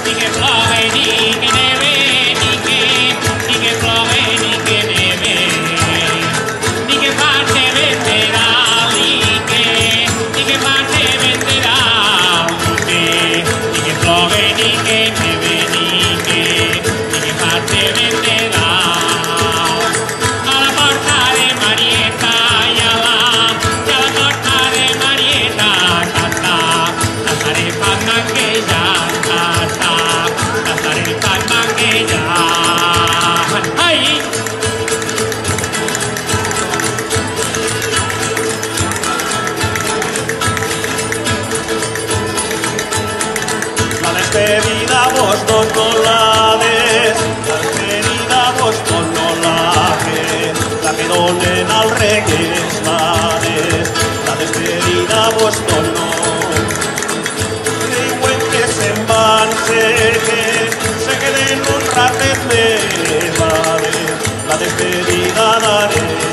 ni que plove ni que neve, ni que plove ni que neve, ni que parte vendrá, ni que parte vendrá, ni que plove ni que neve, ni que parte vendrá. A la porta de Marieta y a la porta de Marieta canta, cantaré palma que ya canta, cantaré palma que ya. ¡Ay! La despedida vos no la des, la despedida vos no la des, la que donen al regues la des, la despedida vos no. Diuen que se'n van, se queden un ratet més, la despedida daré.